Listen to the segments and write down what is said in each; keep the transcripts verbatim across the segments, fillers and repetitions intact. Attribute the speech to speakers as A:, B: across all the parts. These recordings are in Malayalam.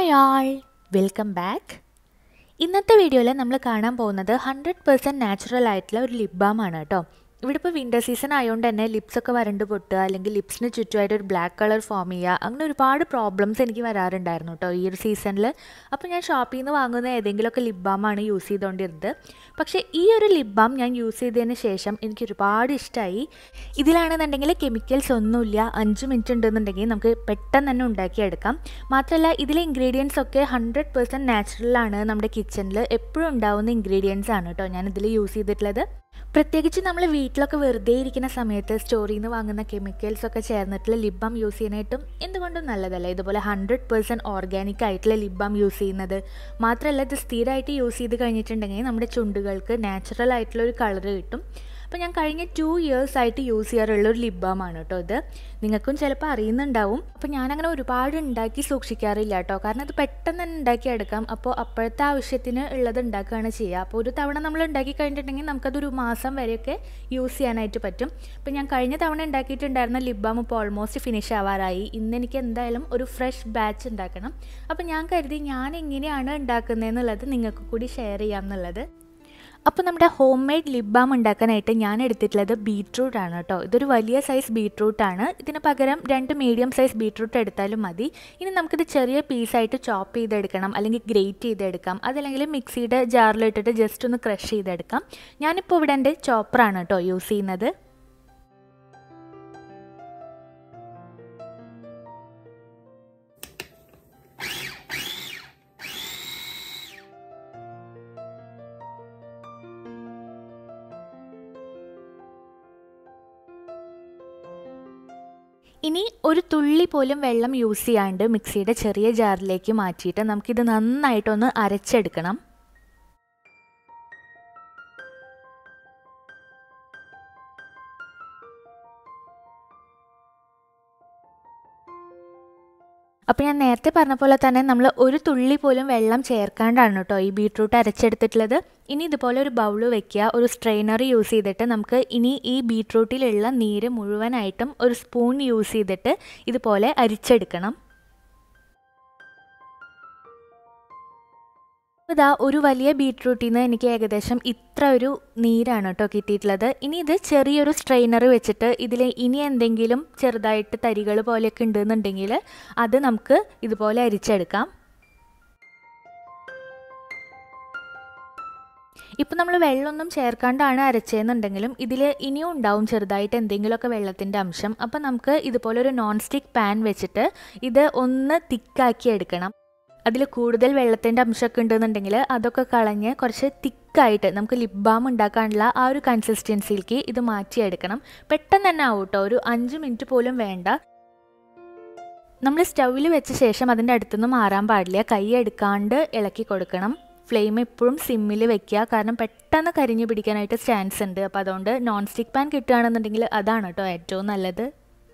A: Hi all, welcome back. ഇന്നത്തെ വീഡിയോയിൽ നമ്മൾ കാണാൻ പോകുന്നത് ഹൺഡ്രഡ് പെർസെൻറ്റ് നാച്ചുറൽ ആയിട്ടുള്ള ഒരു ലിപ് ബാം ആണ് കേട്ടോ. ഇവിടെ ഇപ്പോൾ വിൻ്റർ സീസൺ ആയതുകൊണ്ട് തന്നെ ലിപ്സൊക്കെ വരണ്ട് പൊട്ടുക, അല്ലെങ്കിൽ ലിപ്സിന് ചുറ്റുമായിട്ട് ഒരു ബ്ലാക്ക് കളർ ഫോം ചെയ്യുക, അങ്ങനെ ഒരുപാട് പ്രോബ്ലംസ് എനിക്ക് വരാറുണ്ടായിരുന്നു കേട്ടോ ഈ ഒരു സീസണിൽ. അപ്പോൾ ഞാൻ ഷോപ്പിൽ നിന്ന് വാങ്ങുന്ന ഏതെങ്കിലുമൊക്കെ ലിപ് ബാമാണ് യൂസ് ചെയ്തുകൊണ്ടിരുന്നത്. പക്ഷേ ഈ ഒരു ലിപ് ബാം ഞാൻ യൂസ് ചെയ്തതിന് ശേഷം എനിക്ക് ഒരുപാട് ഇഷ്ടമായി. ഇതിലാണെന്നുണ്ടെങ്കിൽ കെമിക്കൽസ് ഒന്നുമില്ല, അഞ്ച് മിനിറ്റ് ഉണ്ടെന്നുണ്ടെങ്കിൽ നമുക്ക് പെട്ടെന്ന് തന്നെ ഉണ്ടാക്കിയെടുക്കാം. മാത്രമല്ല ഇതിലെ ഇൻഗ്രീഡിയൻസ് ഒക്കെ ഹൺഡ്രഡ് പെർസെൻറ്റ് നാച്ചുറലാണ്. നമ്മുടെ കിച്ചണിൽ എപ്പോഴും ഉണ്ടാവുന്ന ഇൻഗ്രീഡിയൻസ് ആണ് കേട്ടോ ഞാൻ ഇതിൽ യൂസ് ചെയ്തിട്ടുള്ളത്. പ്രത്യേകിച്ച് നമ്മൾ വീട്ടിലൊക്കെ വെറുതെ ഇരിക്കുന്ന സമയത്ത് സ്റ്റോറിൽ നിന്ന് വാങ്ങുന്ന കെമിക്കൽസൊക്കെ ചേർന്നിട്ടുള്ള ലിപ് ബാം യൂസ് ചെയ്യാനായിട്ടും എന്തുകൊണ്ടും നല്ലതല്ല ഇതുപോലെ ഹൺഡ്രഡ് പെർസെൻറ്റ് ഓർഗാനിക് ആയിട്ടുള്ള ലിപ് ബാം യൂസ് ചെയ്യുന്നത്. മാത്രമല്ല ഇത് സ്ഥിരമായിട്ട് യൂസ് ചെയ്ത് കഴിഞ്ഞിട്ടുണ്ടെങ്കിൽ നമ്മുടെ ചുണ്ടുകൾക്ക് നാച്ചുറൽ ആയിട്ടുള്ള ഒരു കളർ കിട്ടും. അപ്പോൾ ഞാൻ കഴിഞ്ഞ ടു ഇയേഴ്സ് ആയിട്ട് യൂസ് ചെയ്യാറുള്ള ഒരു ലിപ് ബാം ആണ് കേട്ടോ ഇത്. നിങ്ങൾക്കും ചിലപ്പോൾ അറിയുന്നുണ്ടാവും. അപ്പോൾ ഞാനങ്ങനെ ഒരുപാട് ഉണ്ടാക്കി സൂക്ഷിക്കാറില്ല കേട്ടോ, കാരണം അത് പെട്ടെന്ന് തന്നെ ഉണ്ടാക്കിയെടുക്കാം. അപ്പോൾ അപ്പോഴത്തെ ആവശ്യത്തിന് ഉള്ളത് ഉണ്ടാക്കുകയാണ് ചെയ്യുക. അപ്പോൾ ഒരു തവണ നമ്മൾ ഉണ്ടാക്കി കഴിഞ്ഞിട്ടുണ്ടെങ്കിൽ നമുക്കതൊരു മാസം വരെയൊക്കെ യൂസ് ചെയ്യാനായിട്ട് പറ്റും. അപ്പോൾ ഞാൻ കഴിഞ്ഞ തവണ ഉണ്ടാക്കിയിട്ടുണ്ടായിരുന്ന ലിപ് ബാം ഇപ്പോൾ ഓൾമോസ്റ്റ് ഫിനിഷ് ആവാറായി. ഇന്ന് എനിക്ക് എന്തായാലും ഒരു ഫ്രഷ് ബാച്ച് ഉണ്ടാക്കണം. അപ്പോൾ ഞാൻ കരുതി ഞാൻ എങ്ങനെയാണ് ഉണ്ടാക്കുന്നതെന്നുള്ളത് നിങ്ങൾക്ക് കൂടി ഷെയർ ചെയ്യാം എന്നുള്ളത്. അപ്പോൾ നമ്മുടെ ഹോം മെയ്ഡ് ലിപ് ബാം ഉണ്ടാക്കാനായിട്ട് ഞാൻ എടുത്തിട്ടുള്ളത് ബീട്രൂട്ട് ആണ് കേട്ടോ. ഇതൊരു വലിയ സൈസ് ബീട്രൂട്ടാണ്. ഇതിന് പകരം രണ്ട് മീഡിയം സൈസ് ബീട്രൂട്ട് എടുത്താലും മതി. ഇനി നമുക്കിത് ചെറിയ പീസായിട്ട് ചോപ്പ് ചെയ്തെടുക്കണം, അല്ലെങ്കിൽ ഗ്രേറ്റ് ചെയ്തെടുക്കാം, അതല്ലെങ്കിൽ മിക്സിയുടെ ജാറിലിട്ടിട്ട് ജസ്റ്റ് ഒന്ന് ക്രഷ് ചെയ്തെടുക്കാം. ഞാനിപ്പോൾ ഇവിടെ എൻ്റെ ചോപ്പറാണ് കേട്ടോ യൂസ് ചെയ്യുന്നത്. ഇനി ഒരു തുള്ളി പോലും വെള്ളം യൂസ് ചെയ്യാണ്ട് മിക്സിയുടെ ചെറിയ ജാറിലേക്ക് മാറ്റിയിട്ട് നമുക്കിത് നന്നായിട്ടൊന്ന് അരച്ചെടുക്കണം. അപ്പോൾ ഞാൻ നേരത്തെ പറഞ്ഞ പോലെ തന്നെ നമ്മൾ ഒരു തുള്ളി പോലും വെള്ളം ചേർക്കാണ്ടാണ് കേട്ടോ ഈ ബീട്രൂട്ട് അരച്ചെടുത്തിട്ടുള്ളത്. ഇനി ഇതുപോലെ ഒരു ബൗള് വെക്കുക, ഒരു സ്ട്രെയിനർ യൂസ് ചെയ്തിട്ട് നമുക്ക് ഇനി ഈ ബീട്രൂട്ടിലുള്ള നീര് മുഴുവനായിട്ടും ഒരു സ്പൂൺ യൂസ് ചെയ്തിട്ട് ഇതുപോലെ അരിച്ചെടുക്കണം. ഇതാ ഒരു വലിയ ബീട്രൂട്ടിൽ നിന്ന് എനിക്ക് ഏകദേശം ഇത്ര ഒരു നീരാണ് കേട്ടോ കിട്ടിയിട്ടുള്ളത്. ഇനി ഇത് ചെറിയൊരു സ്ട്രെയിനർ വെച്ചിട്ട് ഇതിൽ ഇനി എന്തെങ്കിലും ചെറുതായിട്ട് തരികൾ പോലെയൊക്കെ ഉണ്ടെന്നുണ്ടെങ്കിൽ അത് നമുക്ക് ഇതുപോലെ അരിച്ചെടുക്കാം. ഇപ്പം നമ്മൾ വെള്ളമൊന്നും ചേർക്കാണ്ടാണ് അരച്ചതെന്നുണ്ടെങ്കിലും ഇതിൽ ഇനിയും ഉണ്ടാവും ചെറുതായിട്ട് എന്തെങ്കിലുമൊക്കെ വെള്ളത്തിൻ്റെ അംശം. അപ്പം നമുക്ക് ഇതുപോലെ ഒരു നോൺ സ്റ്റിക്ക് പാൻ വെച്ചിട്ട് ഇത് ഒന്ന് തിക്കാക്കി എടുക്കണം. അതിൽ കൂടുതൽ വെള്ളത്തിൻ്റെ അംശമൊക്കെ ഉണ്ടെന്നുണ്ടെങ്കിൽ അതൊക്കെ കളഞ്ഞ് കുറച്ച് തിക്കായിട്ട് നമുക്ക് ലിപ് ബാം ഉണ്ടാക്കാനുള്ള ആ ഒരു കൺസിസ്റ്റൻസിയിലേക്ക് ഇത് മാറ്റിയെടുക്കണം. പെട്ടെന്ന് തന്നെ ആവും കേട്ടോ, ഒരു അഞ്ച് മിനിറ്റ് പോലും വേണ്ട. നമ്മൾ സ്റ്റൗവിൽ വെച്ച ശേഷം അതിൻ്റെ അടുത്തൊന്നും മാറാൻ പാടില്ല, കൈ എടുക്കാണ്ട് ഇളക്കി കൊടുക്കണം. ഫ്ലെയിം എപ്പോഴും സിമ്മിൽ വെക്കുക, കാരണം പെട്ടെന്ന് കരിഞ്ഞു പിടിക്കാനായിട്ട് ചാൻസ് ഉണ്ട്. അപ്പോൾ അതുകൊണ്ട് നോൺ സ്റ്റിക്ക് പാൻ കിട്ടുകയാണെന്നുണ്ടെങ്കിൽ അതാണ് കേട്ടോ ഏറ്റവും നല്ലത്.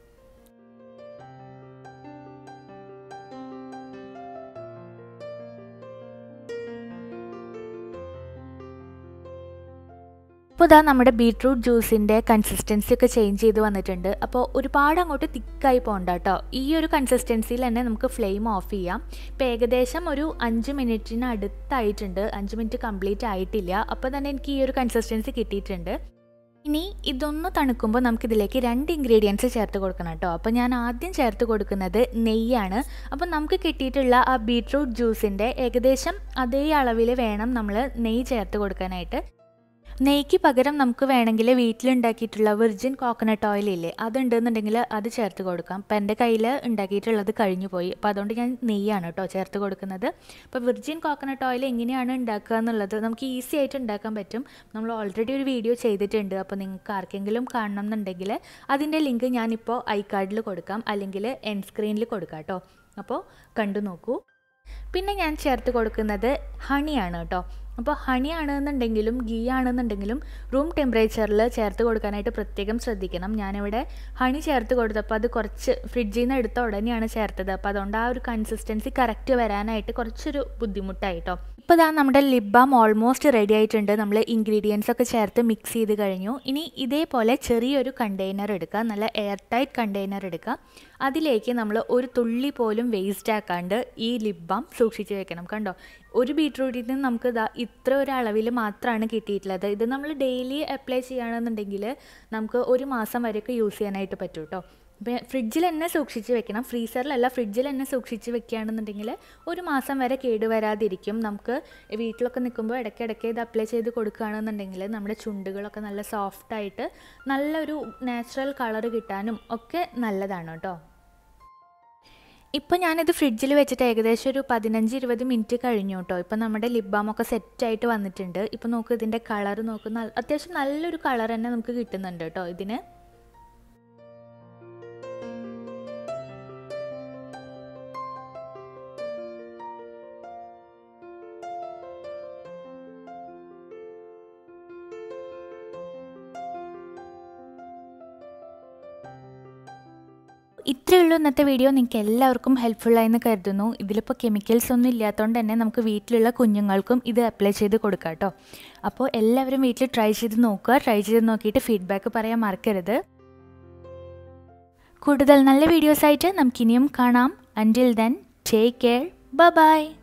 A: അപ്പോൾ ഇതാ നമ്മുടെ ബീട്രൂട്ട് ജ്യൂസിൻ്റെ കൺസിസ്റ്റൻസി ഒക്കെ ചേഞ്ച് ചെയ്ത് വന്നിട്ടുണ്ട്. അപ്പോൾ ഒരുപാട് അങ്ങോട്ട് തിക്കായി പോകണ്ട കേട്ടോ. ഈ ഒരു കൺസിസ്റ്റൻസിയിൽ തന്നെ നമുക്ക് ഫ്ലെയിം ഓഫ് ചെയ്യാം. ഇപ്പോൾ ഏകദേശം ഒരു അഞ്ച് മിനിറ്റിന് അടുത്തായിട്ടുണ്ട്, അഞ്ച് മിനിറ്റ് കംപ്ലീറ്റ് ആയിട്ടില്ല. അപ്പോൾ തന്നെ എനിക്ക് ഈ ഒരു കൺസിസ്റ്റൻസി കിട്ടിയിട്ടുണ്ട്. ഇനി ഇതൊന്ന് തണുക്കുമ്പോൾ നമുക്കിതിലേക്ക് രണ്ട് ഇൻഗ്രീഡിയൻസ് ചേർത്ത് കൊടുക്കണം കേട്ടോ. അപ്പോൾ ഞാൻ ആദ്യം ചേർത്ത് കൊടുക്കുന്നത് നെയ്യാണ്. അപ്പോൾ നമുക്ക് കിട്ടിയിട്ടുള്ള ആ ബീട്രൂട്ട് ജ്യൂസിൻ്റെ ഏകദേശം അതേ അളവിൽ വേണം നമ്മൾ നെയ്യ് ചേർത്ത് കൊടുക്കാനായിട്ട്. നെയ്ക്ക് പകരം നമുക്ക് വേണമെങ്കിൽ വീട്ടിലുണ്ടാക്കിയിട്ടുള്ള വിർജിൻ കോക്കനട്ട് ഓയിൽ ഇല്ലേ, അതുണ്ടെന്നുണ്ടെങ്കിൽ അത് ചേർത്ത് കൊടുക്കാം. അപ്പം എൻ്റെ കയ്യിൽ ഉണ്ടാക്കിയിട്ടുള്ളത് കഴിഞ്ഞു പോയി, അപ്പോൾ അതുകൊണ്ട് ഞാൻ നെയ്യാണ് കേട്ടോ ചേർത്ത് കൊടുക്കുന്നത്. അപ്പോൾ വിർജിൻ കോക്കനട്ട് ഓയിൽ എങ്ങനെയാണ് ഉണ്ടാക്കുക എന്നുള്ളത് നമുക്ക് ഈസി ആയിട്ട് ഉണ്ടാക്കാൻ പറ്റും. നമ്മൾ ഓൾറെഡി ഒരു വീഡിയോ ചെയ്തിട്ടുണ്ട്. അപ്പോൾ നിങ്ങൾക്ക് ആർക്കെങ്കിലും കാണണം എന്നുണ്ടെങ്കിൽ അതിൻ്റെ ലിങ്ക് ഞാനിപ്പോൾ ഐ കാർഡിൽ കൊടുക്കാം, അല്ലെങ്കിൽ എൻഡ് സ്ക്രീനിൽ കൊടുക്കാം കേട്ടോ. അപ്പോൾ കണ്ടു നോക്കൂ. പിന്നെ ഞാൻ ചേർത്ത് കൊടുക്കുന്നത് ഹണിയാണ് കേട്ടോ. അപ്പോൾ ഹണി ആണെന്നുണ്ടെങ്കിലും ഗീ ആണെന്നുണ്ടെങ്കിലും റൂം ടെമ്പറേച്ചറിൽ ചേർത്ത് കൊടുക്കാനായിട്ട് പ്രത്യേകം ശ്രദ്ധിക്കണം. ഞാനിവിടെ ഹണി ചേർത്ത് കൊടുത്തപ്പോൾ അത് കുറച്ച് ഫ്രിഡ്ജിൽ നിന്ന് എടുത്ത ഉടനെയാണ് ചേർത്തത്. അപ്പോൾ അതുകൊണ്ട് ആ ഒരു കൺസിസ്റ്റൻസി കറക്റ്റ് വരാനായിട്ട് കുറച്ചൊരു ബുദ്ധിമുട്ടായിട്ടോ. ഇപ്പോൾ ഇതാ നമ്മുടെ ലിപ് ബാം ഓൾമോസ്റ്റ് റെഡി ആയിട്ടുണ്ട്. നമ്മൾ ഇൻഗ്രീഡിയൻസ് ഒക്കെ ചേർത്ത് മിക്സ് ചെയ്ത് കഴിഞ്ഞു. ഇനി ഇതേപോലെ ചെറിയൊരു കണ്ടെയ്നർ എടുക്കുക, നല്ല എയർ ടൈറ്റ് കണ്ടെയ്നർ എടുക്കുക. അതിലേക്ക് നമ്മൾ ഒരു തുള്ളി പോലും വേസ്റ്റ് ആക്കാണ്ട് ഈ ലിപ് ബാം സൂക്ഷിച്ച് വെക്കണം. കണ്ടോ, ഒരു ബീറ്റ്റൂട്ടിൽ നിന്ന് നമുക്ക് ഇതാ ഇത്ര ഒരു അളവിൽ മാത്രമാണ് കിട്ടിയിട്ടുള്ളത്. ഇത് നമ്മൾ ഡെയിലി അപ്ലൈ ചെയ്യുകയാണെന്നുണ്ടെങ്കിൽ നമുക്ക് ഒരു മാസം വരെയൊക്കെ യൂസ് ചെയ്യാനായിട്ട് പറ്റും കേട്ടോ. അപ്പോൾ ഫ്രിഡ്ജിൽ തന്നെ സൂക്ഷിച്ച് വെക്കണം, ഫ്രീസറിലല്ല, ഫ്രിഡ്ജിൽ തന്നെ സൂക്ഷിച്ച് വെക്കുകയാണെന്നുണ്ടെങ്കിൽ ഒരു മാസം വരെ കേടുവരാതിരിക്കും. നമുക്ക് വീട്ടിലൊക്കെ നിൽക്കുമ്പോൾ ഇടയ്ക്കിടയ്ക്ക് ഇത് അപ്ലൈ ചെയ്ത് കൊടുക്കുകയാണെന്നുണ്ടെങ്കിൽ നമ്മുടെ ചുണ്ടുകളൊക്കെ നല്ല സോഫ്റ്റായിട്ട് നല്ലൊരു നാച്ചുറൽ കളർ കിട്ടാനും ഒക്കെ നല്ലതാണ് കേട്ടോ. ഇപ്പോൾ ഞാനിത് ഫ്രിഡ്ജിൽ വെച്ചിട്ട് ഏകദേശം ഒരു പതിനഞ്ച് ഇരുപത് മിനിറ്റ് കഴിഞ്ഞു കേട്ടോ. ഇപ്പോൾ നമ്മുടെ ലിപ് ബാമൊക്കെ സെറ്റായിട്ട് വന്നിട്ടുണ്ട്. ഇപ്പോൾ നോക്ക്, ഇതിൻ്റെ കളർ നോക്ക്, അത്യാവശ്യം നല്ലൊരു കളർ തന്നെ നമുക്ക് കിട്ടുന്നുണ്ട് കേട്ടോ ഇതിന്. ഇത്രയേ ഉള്ളൂ ഇന്നത്തെ വീഡിയോ. നിങ്ങൾക്ക് എല്ലാവർക്കും ഹെൽപ്ഫുള്ളായെന്ന് കരുതുന്നു. ഇതിലിപ്പോൾ കെമിക്കൽസ് ഒന്നും ഇല്ലാത്തതുകൊണ്ട് തന്നെ നമുക്ക് വീട്ടിലുള്ള കുഞ്ഞുങ്ങൾക്കും ഇത് അപ്ലൈ ചെയ്ത് കൊടുക്കാം കേട്ടോ. അപ്പോൾ എല്ലാവരും വീട്ടിൽ ട്രൈ ചെയ്ത് നോക്കുക. ട്രൈ ചെയ്ത് നോക്കിയിട്ട് ഫീഡ്ബാക്ക് പറയാൻ മറക്കരുത്. കൂടുതൽ നല്ല വീഡിയോസായിട്ട് നമുക്കിനിയും കാണാം. Until then, take care, bye by.